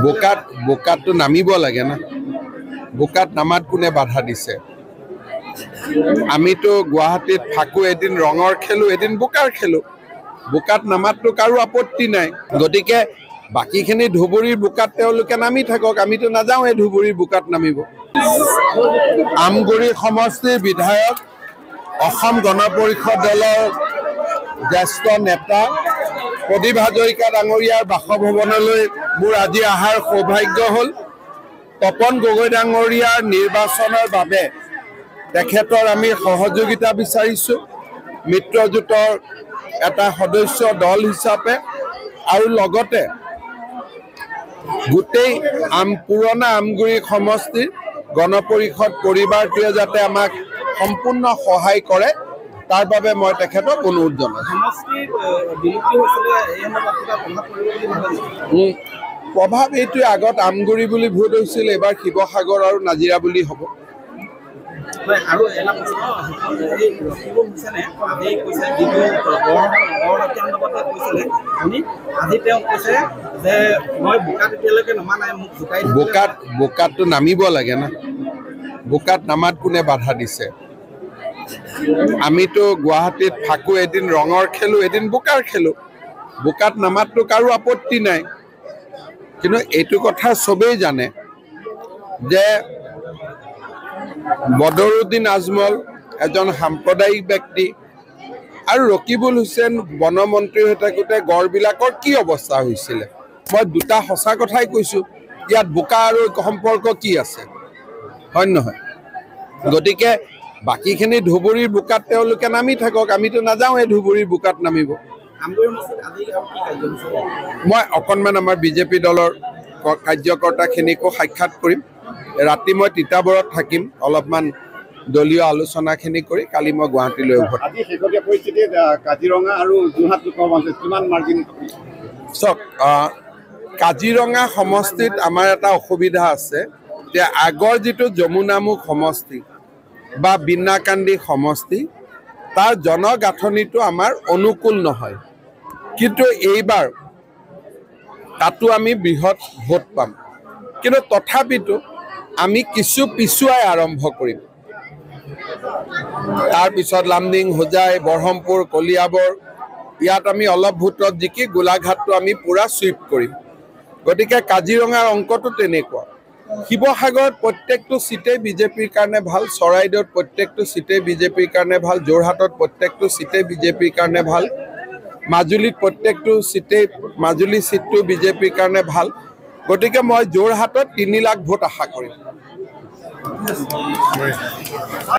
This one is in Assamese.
বোকাতটো নামিব লাগে না বোকাত নামাত কোনে বাধা দিছে আমিতো গুৱাহাটীত ফাকু এদিন ৰঙৰ খেলো এদিন বোকাৰ খেলো বোকাত নামাতটো কাৰো আপত্তি নাই গতিকে বাকিখিনি ধুবুৰীৰ বোকাত তেওঁলোকে নামি থাকক আমিতো নাযাওঁ এই ধুবুৰীৰ বোকাত নামিব আমগুৰি সমষ্টিৰ বিধায়ক অসম গণ পৰিষদ দলৰ জ্যেষ্ঠ নেতা প্ৰদীপ হাজৰিকা ডাঙৰীয়াৰ বাসভৱনলৈ মোৰ আজি আহাৰ সৌভাগ্য হ'ল তপন গগৈ ডাঙৰীয়াৰ নিৰ্বাচনৰ বাবে তেখেতৰ আমি সহযোগিতা বিচাৰিছোঁ মিত্ৰজোঁটৰ এটা সদস্য দল হিচাপে আৰু লগতে গোটেই পুৰণা আমগুৰি সমষ্টিৰ গণ পৰিষদ পৰিবাৰটোৱে যাতে আমাক সম্পূৰ্ণ সহায় কৰে তাৰ বাবে মই তেখেতক অনুৰোধ জনাইছোঁ প্ৰভাৱ এইটোৱে আগত আমগুৰি বুলি ভোট হৈছিল এবাৰ শিৱসাগৰ আৰু নাজিৰা বুলি হ'ব বোকাতটো নামিব লাগে না বোকাত নামাত কোনে বাধা দিছে আমিতো গুৱাহাটীত ফাকু এদিন ৰঙৰ খেলো এদিন বোকাৰ খেলো বোকাত নামাতটো কাৰো আপত্তি নাই কিন্তু এইটো কথা চবেই জানে যে বদৰুদ্দিন আজমল এজন সাম্প্ৰদায়িক ব্যক্তি আৰু ৰকিবুল হুছেইন বনমন্ত্ৰী হৈ থাকোঁতে গড়বিলাকৰ কি অৱস্থা হৈছিলে মই দুটা সঁচা কথাই কৈছোঁ ইয়াত বোকা আৰু সম্পৰ্ক কি আছে হয় নহয় গতিকে বাকিখিনি ধুবুৰীৰ বোকাত তেওঁলোকে নামি থাকক আমিতো নাযাওঁ এই ধুবুৰীৰ বোকাত নামিব মই অকণমান আমাৰ বিজেপি দলৰ কাৰ্যকৰ্তাখিনিকো সাক্ষাৎ কৰিম ৰাতি মই তিতাবৰত থাকিম অলপমান দলীয় আলোচনাখিনি কৰি কালি মই গুৱাহাটীলৈ উভতি কাজিৰঙা আৰু যোৰহাট কিমান মাৰ্জিন চাওক কাজিৰঙা সমষ্টিত আমাৰ এটা অসুবিধা আছে যে আগৰ যিটো যমুনামুখ সমষ্টি বা বিনাকান্দি সমষ্টি তাৰ জনগাঁথনিটো আমাৰ অনুকূল নহয় কিন্তু এইবাৰ তাতো আমি বৃহৎ ভোট পাম কিন্তু তথাপিতো আমি কিছু পিছুৱাই আৰম্ভ কৰিম তাৰপিছত লামডিং হোজাই বৰহমপুৰ কলিয়াবৰ ইয়াত আমি অলপ ভোটত জিকি গোলাঘাটটো আমি পুৰা সুইপ কৰিম গতিকে কাজিৰঙাৰ অংকটো তেনেকুৱা শিৱসাগৰত প্ৰত্যেকটো সিটেই বিজেপিৰ কাৰণে ভাল চৰাইদেউত প্ৰত্যেকটো সিটেই বিজেপিৰ কাৰণে ভাল যোৰহাটত প্ৰত্যেকটো সিটেই বিজেপিৰ কাৰণে ভাল মাজুলীত প্ৰত্যেকটো সিটেই মাজুলী সিটটো বিজেপিৰ কাৰণে ভাল গতিকে মই যোৰহাটত 3 লাখ ভোট আশা কৰিম